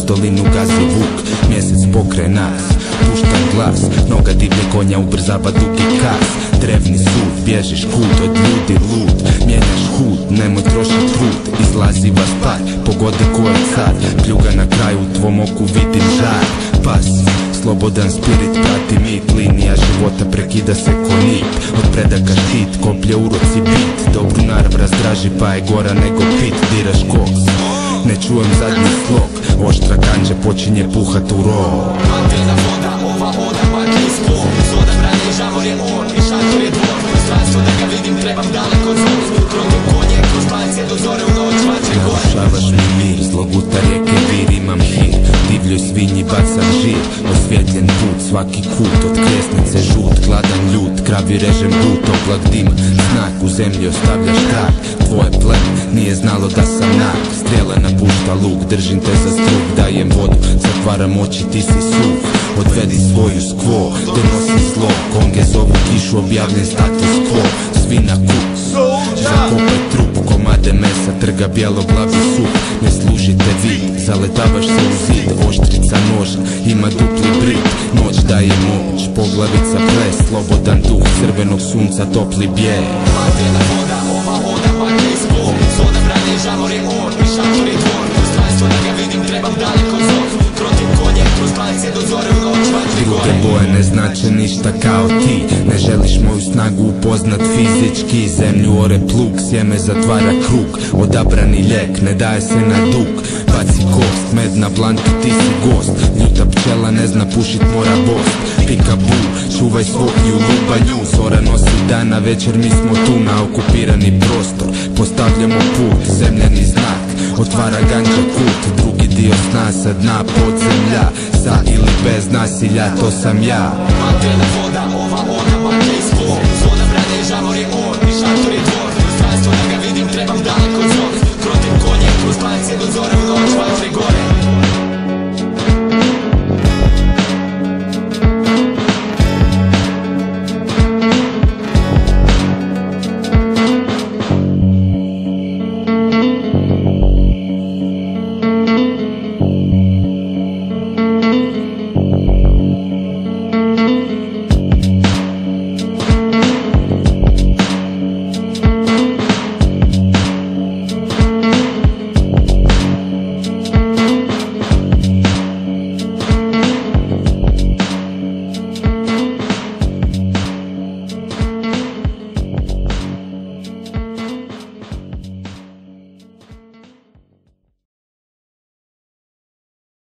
dolinu gazi vuk, mjesec pokre nas, pušta glas, noga divlje konja ubrzava dugi kas. Drevni sud, bježiš kut od ljudi lud, mijenjaš hud, nemoj trošit trud, izlaziva spar, pogode ko je car, pljuga na kraju, u tvom oku vidim žar. Pas, slobodan spirit prati mit, linija života prekida se ko nit, od predaka štit, koplje uroci bit, dobru narav razdraži pa je gora nego pit, diraš koks, ne čujem zadnji slog, oštra kanđe počinje puhat u rog. Vatrena voda, ova oda, vatri spol, zvoda branje, žavor je on i šator je dvor, prostranstvo da ga vidim trebam daleko od zvoz, krotim konje, kroz pance do zore u noć, vatre gore. Narušavaš mi mir, zloguta rijeke vir, imam hir, divljoj svinji bacam žir, osvjetljen put, svaki kut, od kresnice žut, gladan ljut, kravi režem but, oblak dima, znak u zemlji ostavljaš trak, tvoje plen nije znalo da sam nak, strijela napušta luk, držim te za struk, dajem vodu, zatvaram oči, ti si suh, odvedi svoju skvo, donosi zlo, konge zovu kišu, objavljen status quo, svi na kut, zakope trup, komade mesa, trga bijelo-glavi sup, ne služite vi, zaletavaš se u zid, oštrica noža, ima dupli brit, noć daje moć, poglavica ples, slobodan duh, crvenog sunca, topli bijeg. Vatrena voda, ova oda, vatri spol, zvoda branje, žavor je on i šator je dvor, prostranstvo da ga vidim trebam daleko od zvoz, krotim konje, kroz pance do zore u noć, vatre gore. Druge boje ne znače ništa kao ti, ne želiš moju snagu upoznat fizički, zemlju ore plug, sjeme zatvara krug, odabrani lijek, ne daje se na dug, baci kost, med na blantu, ti si gost, ljuta pčela ne zna pušit, mora bost, pika bu, čuvaj svoju lubanju, zora nosi dana, večer mi smo tu na okupirani prostor, postavljamo put, zemljani znak, otvara ganđa kut, drugi dio sna sa dna podzemlja, sa ili bez nasilja, to sam ja.